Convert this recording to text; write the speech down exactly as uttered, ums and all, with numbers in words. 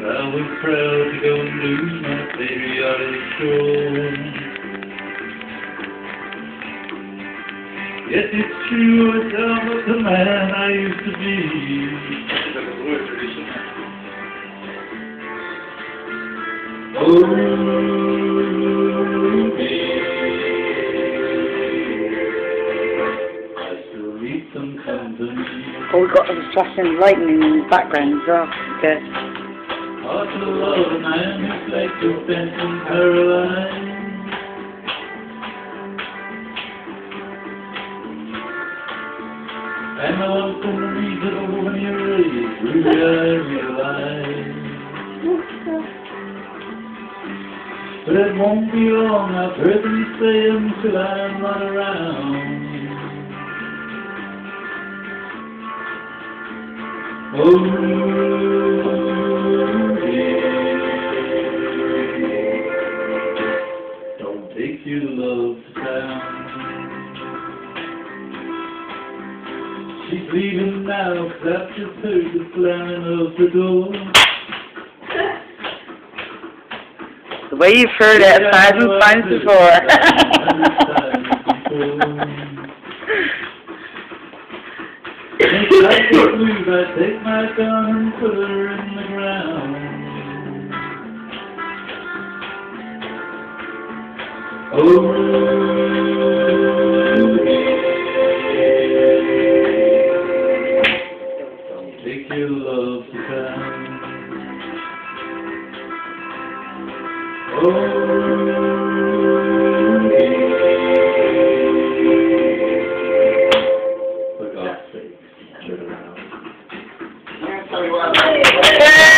I was proud to go and lose my patriotic soul. Yes, it's true, it's almost the man I used to be. Oh, me. I still need some company. Oh, we've got some flashing lightning in the background as well. Good. Hard to love a man who's like to bent and paralyzed. And the love from the reasonable when you're raised, really I realize. But it won't be long, I've heard them say until I'm not around. Oh, yeah. Don't take your love to town. She's leaving now, 'cause I've just heard the slamming of the door. The way you've heard it a thousand times before. If I could move, I'd take my gun and put her in the ground. Oh, don't take your love to town. Oh, for God's sake, turn around.